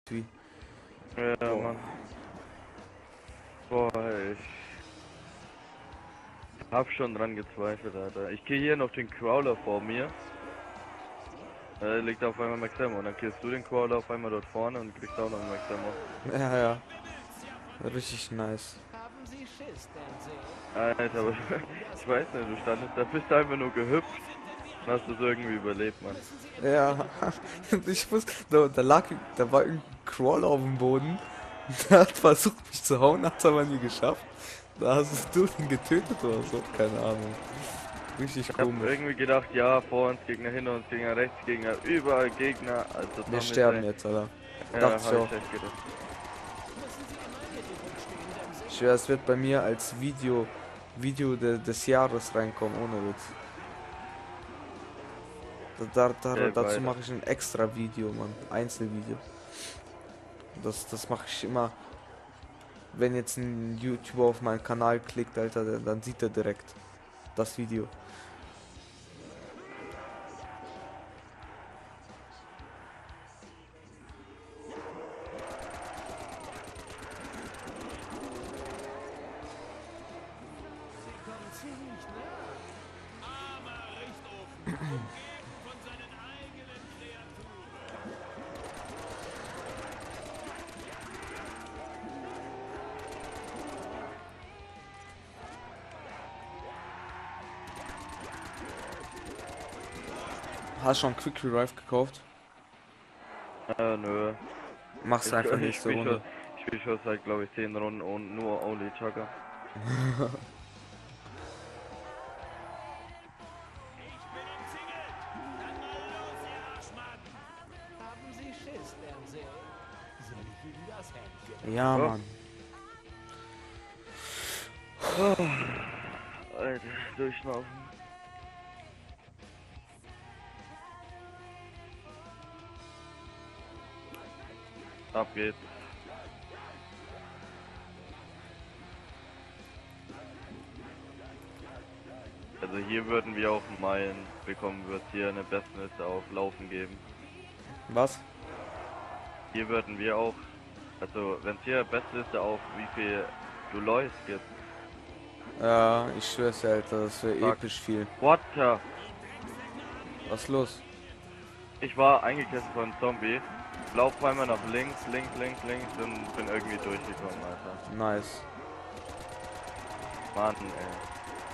Wie? Ja, Boah. Mann. Boah, ich hab schon dran gezweifelt, Alter. Ich gehe hier noch den Crawler vor mir. Liegt auf einmal Max Ammo. Und dann killst du den Crawler auf einmal dort vorne und kriegst auch noch Max Ammo. Ja, ja. Richtig nice. Haben Sie Schiss, Dempsey? Alter, aber ich weiß nicht, du standest da, bist einfach nur gehüpft und hast es irgendwie überlebt, Mann. Ja. Ich wusste, da war irgendein Crawler auf dem Boden. Der hat versucht mich zu hauen, hat's aber nie geschafft. Da hast du ihn getötet oder so. Keine Ahnung. Richtig Ich hab komisch. irgendwie gedacht, ja, vor uns Gegner, hinter uns Gegner, rechts Gegner, überall Gegner. Also Wir Zombies, sterben ey. jetzt, Alter. Ja, Dachte ich hab auch. ich echt gedacht. Ich schwör, es wird bei mir als des Jahres reinkommen, ohne Witz. Dazu Weiter. mache ich ein extra Video, Mann. Einzelvideo. Das mache ich immer. Wenn jetzt ein YouTuber auf meinen Kanal klickt, Alter, dann sieht er direkt das Video. Hast schon Quick Revive gekauft? Nö. Mach's einfach Ich nächste spiel Runde. schon, ich spiel schon seit, glaube ich, 10 Runden und nur Only Chugger. Haben Sie Schiss, Dempsey? Soll ich Ihnen das Händchen? Ja, Oh. Mann. Alter, durchschnaufen. Ab geht's. Also hier würden wir auch meinen, bekommen wird hier eine Bestliste auf Laufen geben. Was? Hier würden wir auch, also wenn es hier Bestliste auf wie viel du läufst gibt. Ja, ich schwör's dir, Alter, das wäre Fuck. episch viel. What the? Was ist los? Ich war eingekesselt von einem Zombie, lauf einmal nach links und bin irgendwie durchgekommen, Alter. Nice. Mann, ey.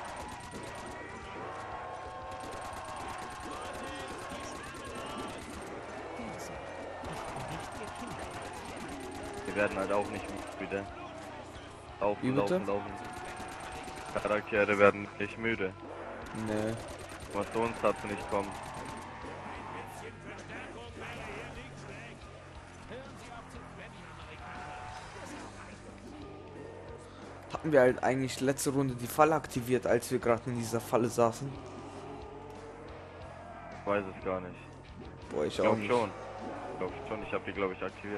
Wir werden halt auch nicht müde. Wie Laufen, bitte? laufen, laufen. Charaktere werden nicht müde. Nee. Informationssatz nicht kommen. Hatten wir halt eigentlich letzte Runde die Falle aktiviert, als wir gerade in dieser Falle saßen? Ich weiß es gar nicht. Boah, ich Ich auch glaube nicht. schon. Ich habe die glaube ich aktiviert.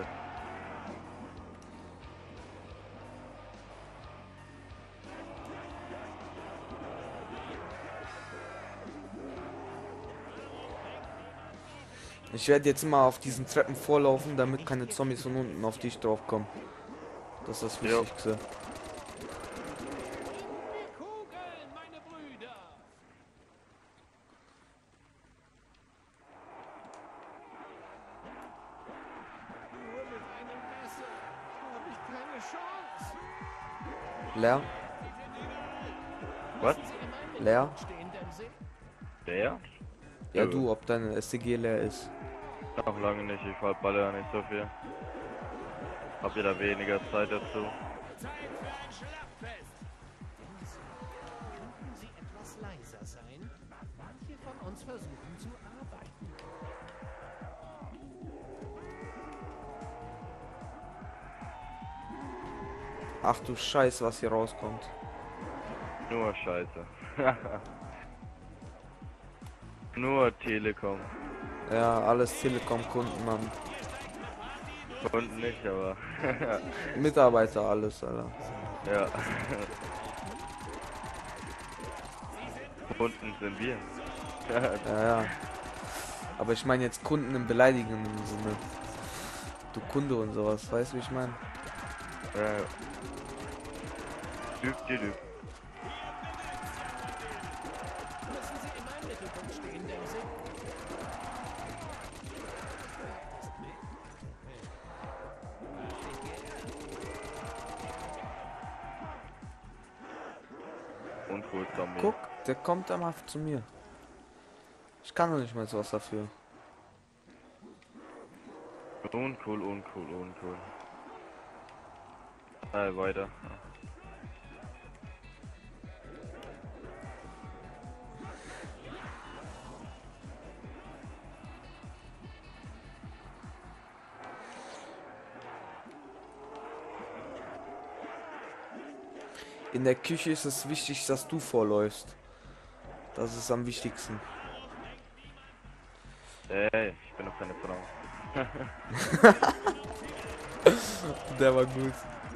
Ich werde jetzt immer auf diesen Treppen vorlaufen, damit keine Zombies von unten auf dich drauf kommen. Das ist das Jo. Wichtigste. Die Kugeln, meine Brüder! Nur mit einem Messer habe ich keine Chance. Leer? Was? Leer? Stehen, Dempsey? Der? Ja, Nö. du, ob deine STG leer ist. Noch lange nicht, ich baller ja nicht so viel. Hab ihr da weniger Zeit dazu. Könnten Sie etwas leiser sein? Manche von uns versuchen zu arbeiten. Ach du Scheiß, was hier rauskommt. Nur Scheiße. Nur Telekom. Ja, alles Telekom-Kunden, Mann. Kunden nicht, aber. Mitarbeiter, alles, Alter. Ja. Kunden sind wir. Ja, ja. Aber ich meine jetzt Kunden im beleidigenden Sinne. du Kunde und sowas, weißt du, wie ich meine? Düb, düb, düb. Müssen Sie immer im Mittelpunkt stehen, Dempsey. Uncool, Zombie. Guck, der kommt einmal zu mir. Ich kann doch nicht mal sowas dafür. Uncool, uncool, uncool. Weiter. In der Küche ist es wichtig, dass du vorläufst. Das ist am wichtigsten. Ich bin doch keine Frau. Der war gut.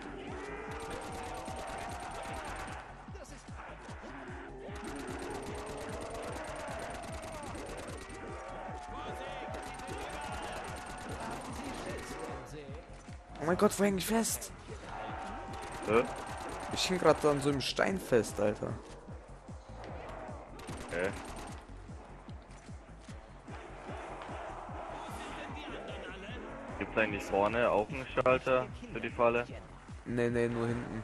Oh mein Gott, wo häng ich fest? Ich hing gerade an so einem Stein fest, Alter. Gibt's eigentlich vorne auch einen Schalter für die Falle? Nee, nee, nur hinten.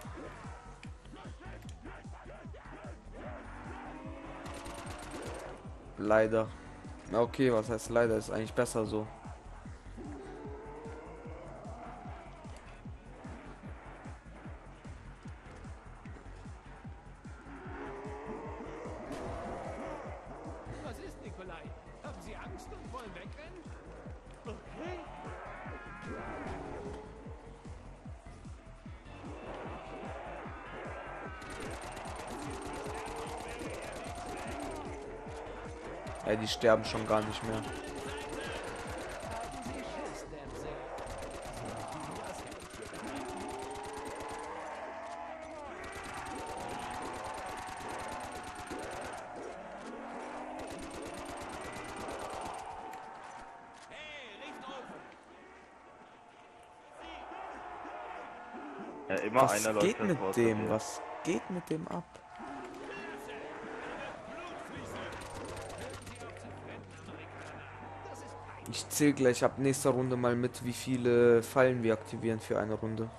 Leider. Na okay, was heißt leider? Ist eigentlich besser so. Was ist, Nikolai? Haben Sie Angst und wollen wegrennen? Okay. Ja, die sterben schon gar nicht mehr. Haben Sie Schiss, Dempsey? Ja, immer Was einer läuft geht mit vor dem? dir. Was geht mit dem ab? Ich zähle gleich ab nächster Runde mal mit, wie viele Fallen wir aktivieren für eine Runde.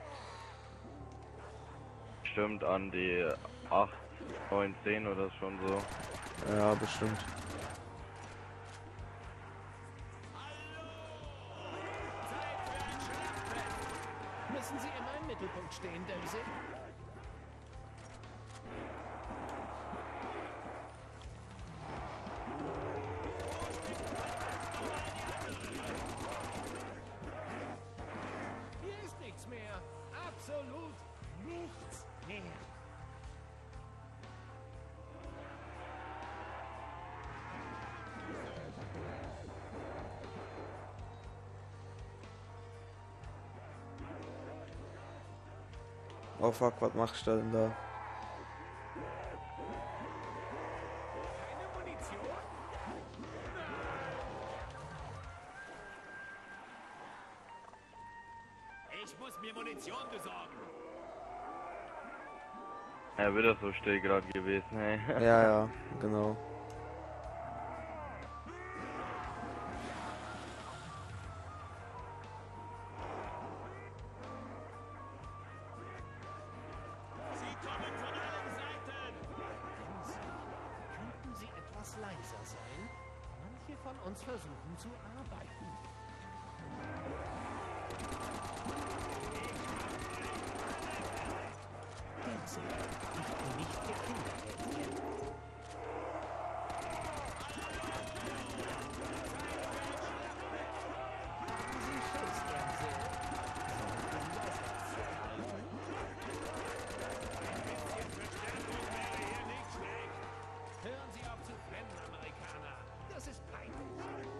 Stimmt an die 8, 9, 10 oder schon so. Ja, bestimmt. Müssen Sie immer im Mittelpunkt stehen, Dempsey? Hier ist nichts mehr. Absolut nichts mehr. Oh fuck, was mach ich da denn da? Keine Munition? Ich muss mir Munition besorgen. Ja, wird das so still gerade gewesen, hey. Ja, ja, genau. Sie kommen von allen Seiten. Könnten Sie etwas leiser sein? Manche von uns versuchen zu arbeiten. Dempsey, ich bin nicht Ihr Kindermädchen. Haben Sie Schiss, Dempsey? Sollten Sie das auszuhalten? Hören Sie auf zu brennen, Amerikaner. Das ist peinlich.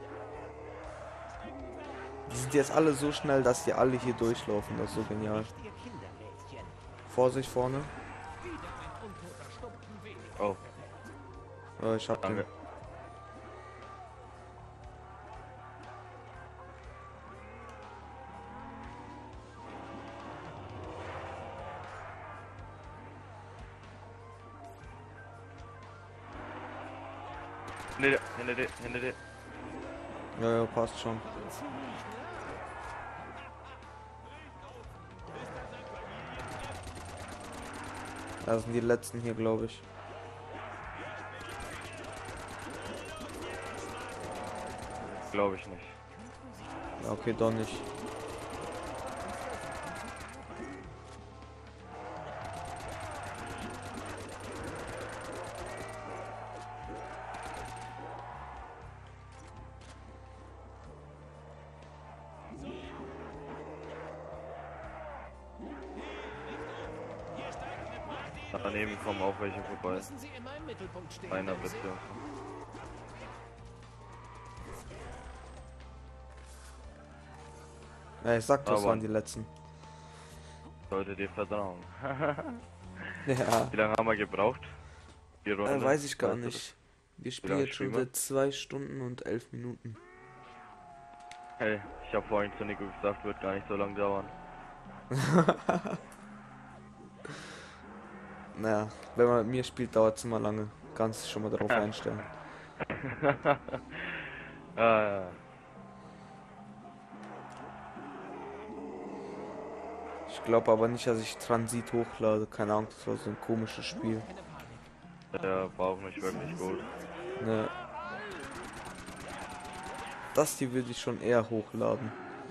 Die sind jetzt alle so schnell, dass die alle hier durchlaufen. Das ist so genial. Nicht Ihr Kindermädchen. Vorsicht vorne. Wieder ein untoter Stumpen weniger. Oh, Oh, ich hab den. danke. Hinter dir. Ja, ja, passt schon. Das sind die letzten hier, glaube ich. Glaube ich nicht. Ja, okay, doch nicht. Daneben kommen auch welche vorbei. Müssen Sie immer im Mittelpunkt stehen. Einer wenn Sie- bitte. Ja, ich sag, das Aber- waren die letzten. Sollte dir vertrauen. Ja, Wie lange haben wir gebraucht? Die Runde? weiß ich gar Weißt du nicht. Wir lange spielen jetzt schon spielen wir? seit 2 Stunden und 11 Minuten. das? Hey, ich habe vorhin zu Nico gesagt, wird gar nicht so lange dauern. Naja, wenn man mit mir spielt, dauert es immer lange. Kannst dich schon mal darauf einstellen. Ja. Ich glaube aber nicht, dass ich Transit hochlade. Keine Ahnung, das war so ein komisches Spiel. Keine Panik. Der war auch nicht wirklich gut. Ne. Das hier würde ich schon eher hochladen.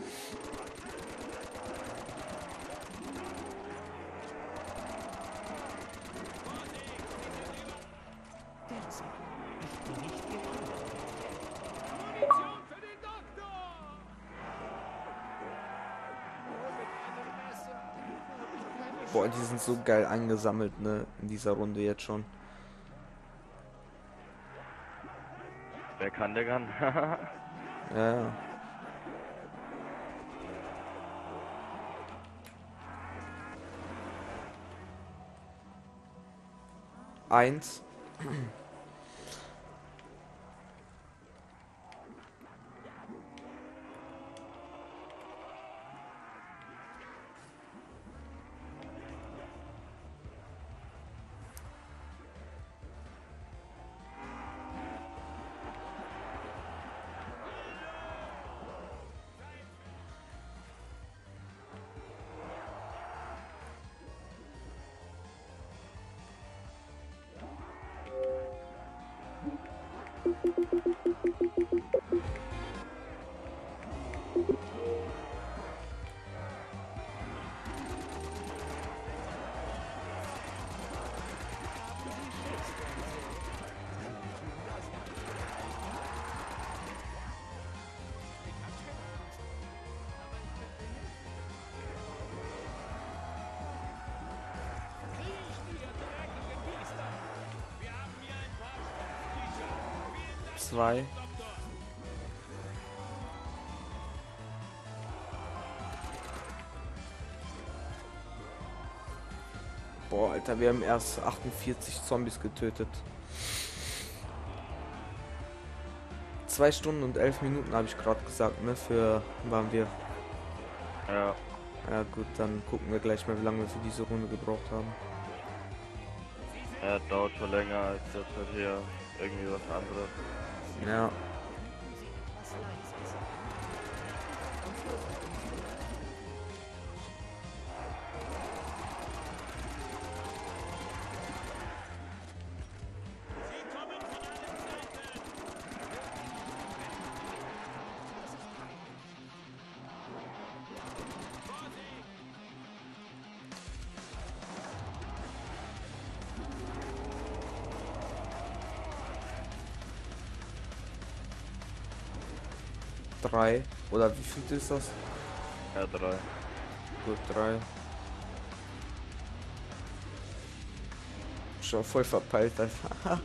Der Sieg ist nicht gewonnen. Munition für den Doktor! Boah, die sind so geil angesammelt, ne? In dieser Runde jetzt schon. Wer kann, der kann. Ja, ja. Eins. Zwei. Boah, Alter, wir haben erst 48 Zombies getötet. 2 Stunden und 11 Minuten habe ich gerade gesagt, ne? Für waren wir. Ja. Ja gut, dann gucken wir gleich mal, wie lange wir für diese Runde gebraucht haben. Er dauert schon länger als das halt hier irgendwie was anderes. Ja. Drei. Oder wie viel ist das? Ja, 3. Gut, 3. Schon voll verpeilt, Alter.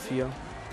4.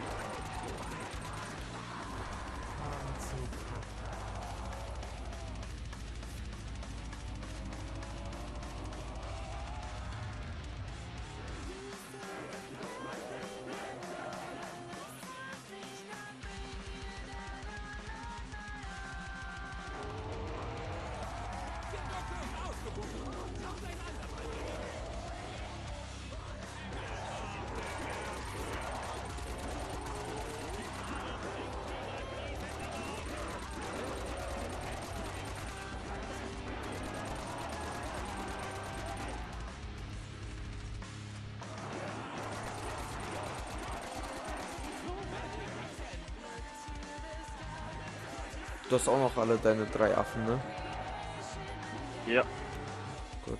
Du hast auch noch alle deine 3 Affen, ne? Ja. Gut.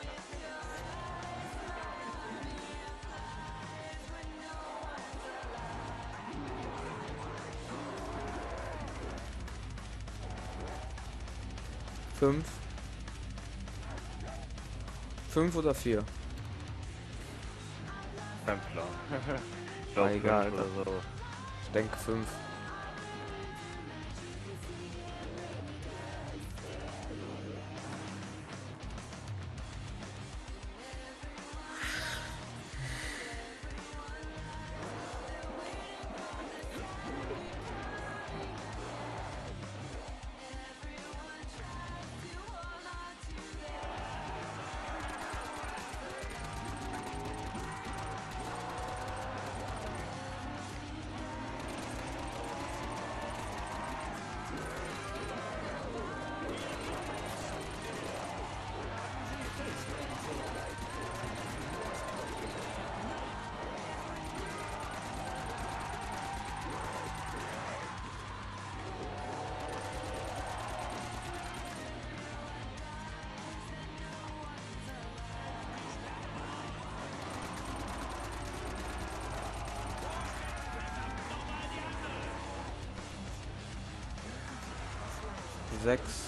Fünf. 5 oder 4? Kein Plan. Ich glaub, egal, fünf oder so. Ich denke 5. Sechs.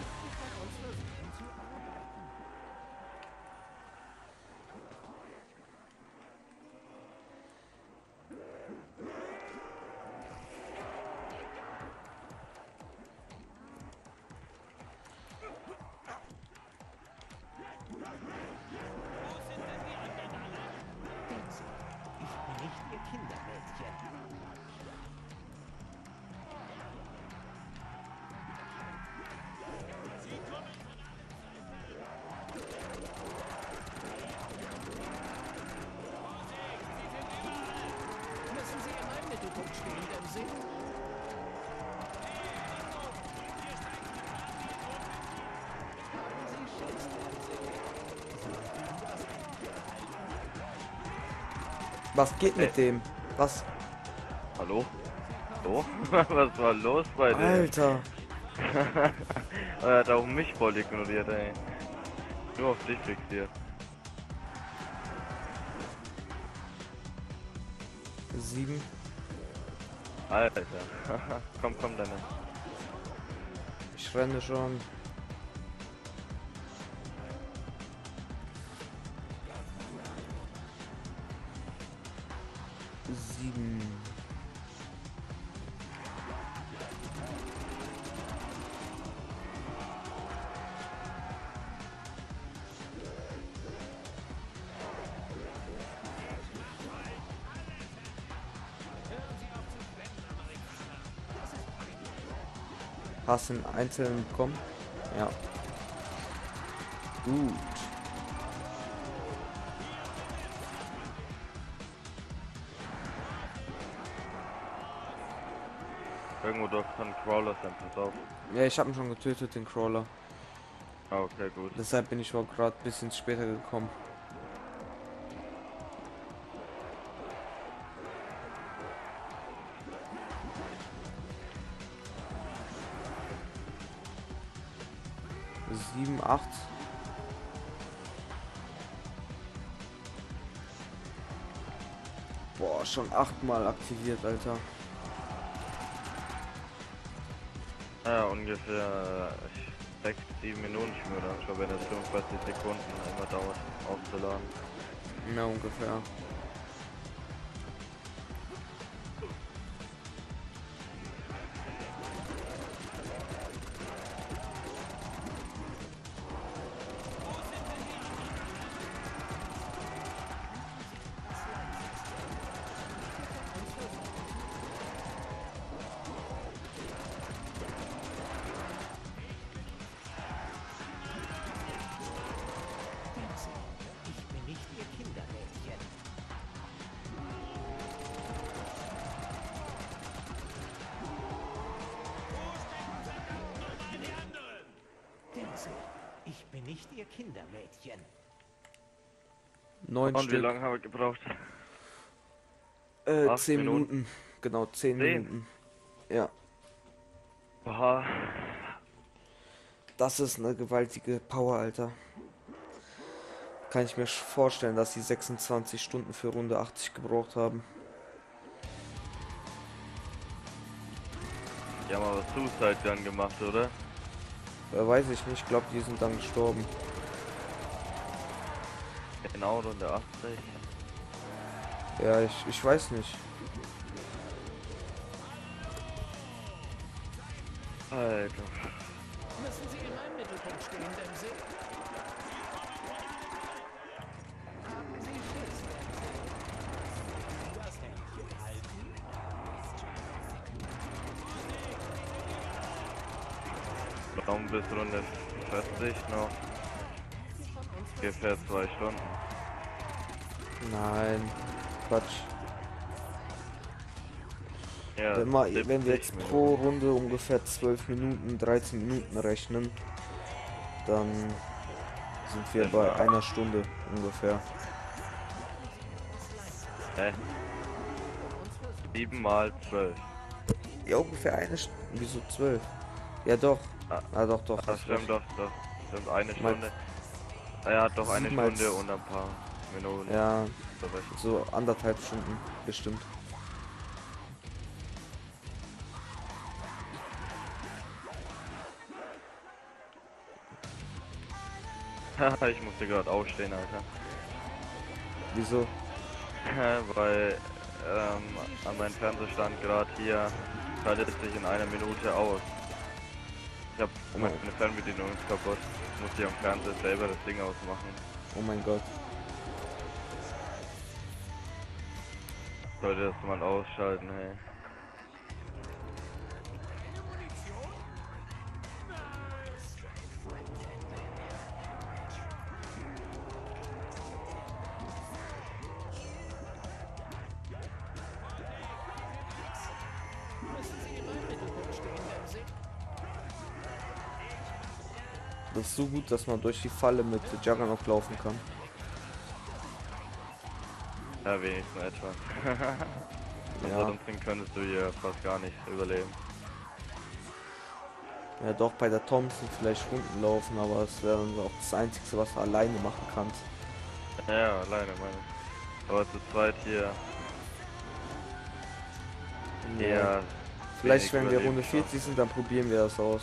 Nicht ihr Kindermädchen. Müssen Sie in meinem Mittelpunkt stehen, Dempsey? Haben Sie Schiss, Dempsey? Was geht mit dem? Was? Hallo? So? Was war los bei dir? Alter. Er hat auch mich voll ignoriert, ey. Nur auf dich fixiert. 7. Alter. Komm, Dennis. Ich renne schon. Sieben. Hast du einen einzelnen bekommen? Ja. Gut. Irgendwo dort kann Crawler sein, pass auf. Ja, ich habe ihn schon getötet, den Crawler. Ah, okay, gut. Deshalb bin ich wohl gerade ein bisschen später gekommen. Sieben, 8. Boah, schon 8-mal aktiviert, Alter. Ja, ungefähr 6, 7 Minuten schmür dann schon, wenn es 45 Sekunden immer dauert aufzuladen. Ja, ungefähr. nicht Ihr Kindermädchen. 9 Und wie Stück. lange haben wir gebraucht? 10 Minuten? Minuten. Genau, 10 10? Minuten. Ja, Oha. das ist eine gewaltige Power, Alter. Kann ich mir vorstellen, dass die 26 Stunden für Runde 80 gebraucht haben. Die haben aber Suicide Gun gemacht, oder? Weiß ich nicht, ich glaube, die sind dann gestorben. Genau, Runde 80. Ja, ich weiß nicht. Alter. Müssen Sie immer im Mittelpunkt stehen, Dempsey? Haben Sie Schiss, Dempsey? Das Händchen halten. Raum bis Runde 40 noch. Ungefähr 2 Stunden. Nein, Quatsch. Ja, Wenn wir 70 jetzt Minuten. pro Runde ungefähr 12 Minuten, 13 Minuten rechnen, dann sind wir bei einer Stunde ungefähr. 7 mal 12. Ja, ungefähr eine Stunde. Wieso 12? Ja, doch. Ah, doch, doch. Ah, hast stimmt, recht. doch. Stimmt, eine Mal- Stunde. Er hat doch eine 7 mal Stunde und ein paar Minuten. Ja, Berechnet. so 1,5 Stunden bestimmt. Ich musste gerade aufstehen, Alter. Wieso? Weil an meinem Fernseher stand gerade hier, schaltet sich in einer Minute aus. Ich hab meine Fernbedienung ist kaputt. Muss ich am Fernseher selber das Ding ausmachen. Oh mein Gott. Sollte das mal ausschalten, hey. Müssen Sie immer im Mittelpunkt stehen, Dempsey? Das ist so gut, dass man durch die Falle mit Juggernaut laufen kann. Ja, wenigstens etwas. Ja. Ansonsten könntest du hier fast gar nicht überleben. Ja, doch bei der Thompson vielleicht Runden laufen, aber es wäre dann auch das Einzige, was du alleine machen kannst. Ja, alleine meine ich. Aber zu zweit hier Ja. eher Vielleicht, wenig wenn wir Runde Überlebenschancen. 40 sind, dann probieren wir das aus.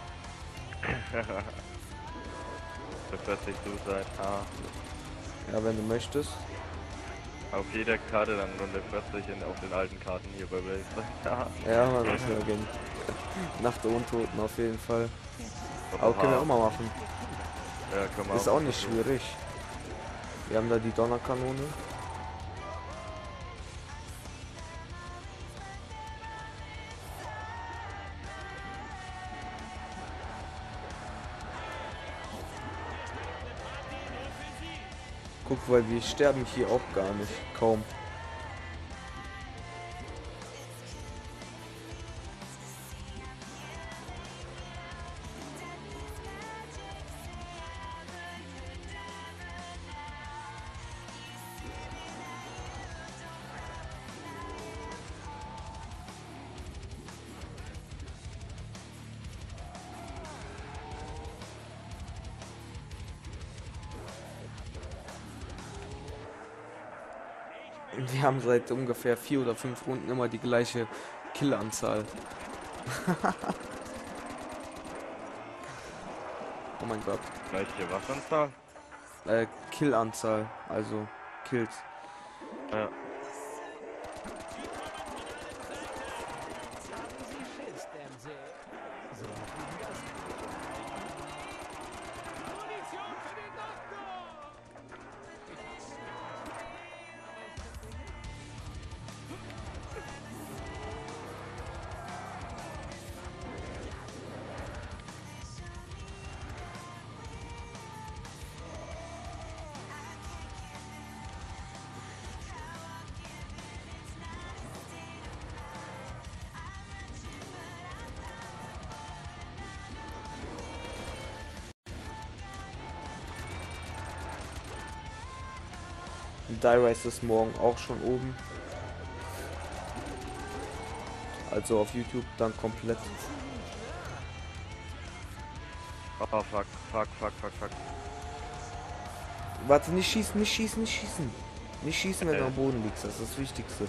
Befestigt Suicide. Ah. Ja, wenn du möchtest. Auf jeder Karte dann Runde 40 auf den alten Karten hier bei Blaze. Ja. Ja, man, das wäre gehen. Nach der Untoten auf jeden Fall. Aber können wir auch mal machen. Ja, können wir Ist auch mal nicht versuchen. schwierig. Wir haben da die Donnerkanone. Guck, weil wir sterben hier auch gar nicht. Kaum. Wir haben seit ungefähr 4 oder 5 Runden immer die gleiche Killanzahl. Oh mein Gott. Gleiche Waffenzahl? Killanzahl, also Kills. Ja. Haben Sie Schiss, Dempsey? So ging das nicht. Munition für den Doktor! Die Race ist morgen auch schon oben. Also auf YouTube dann komplett. Oh fuck, fuck, fuck, fuck, fuck. Warte, nicht schießen, nicht schießen, nicht schießen. Nicht schießen, wenn du am Boden liegst, das ist das Wichtigste.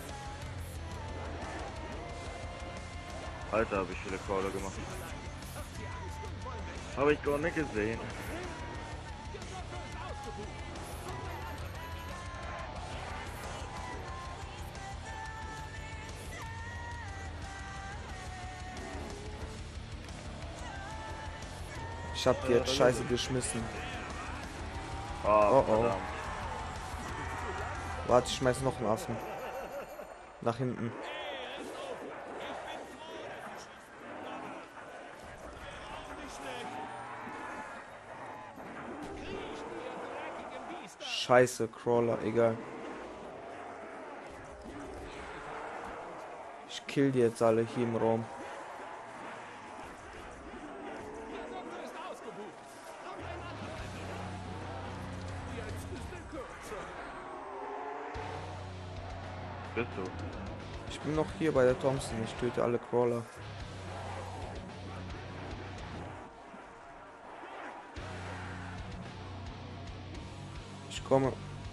Alter, habe ich viele Crawler gemacht. Habe ich gar nicht gesehen. Ich hab dir jetzt Scheiße geschmissen. Oh, Oh, oh. verdammt. Warte, ich schmeiß noch einen Affen. Nach hinten. Scheiße, Crawler, egal. Ich kill die jetzt alle hier im Raum. Bist du? Ich bin noch hier bei der Thompson. Ich töte alle Crawler. Ich komme.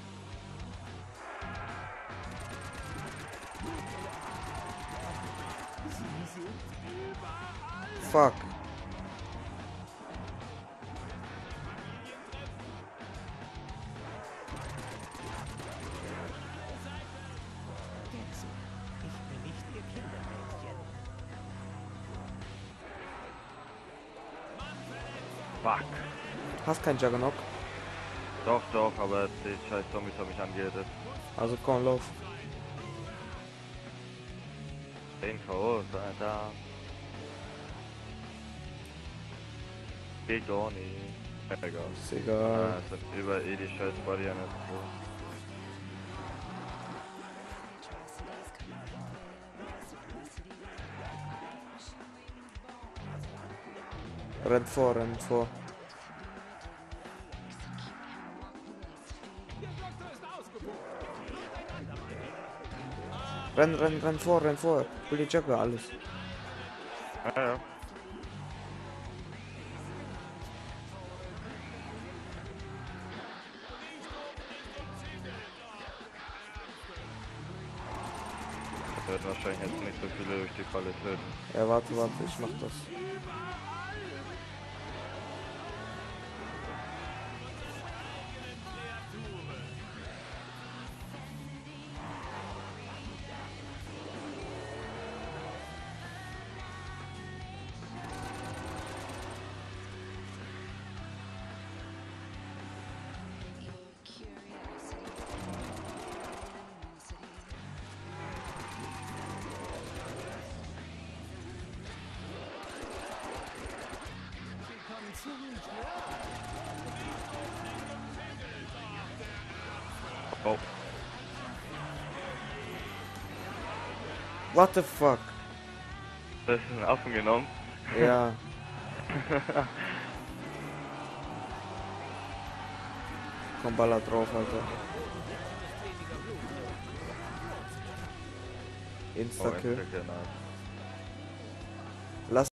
Fuck. Ich bin nicht Ihr Kindermädchen. Fuck. Hast kein Juggernaut? Doch, doch, aber die scheiß Zombies haben mich angehittet. Also komm, lauf. Den Chaos, Alter. Geht gar nicht. Egal. Ist egal. Es sind über die scheiß Barrieren. Rennt vor, rennt vor. Renn vor, renn vor. Hol die Jugger, alles. Ja, ja. Wir werden wahrscheinlich jetzt nicht so viele durch die Falle töten. Ja, warte, ich mach das. Oh, What the fuck? das ist ein Affen genommen. Ja. Komm, baller drauf, Alter. Oh, Insta-Kill. Insta-Kill, nice. Lass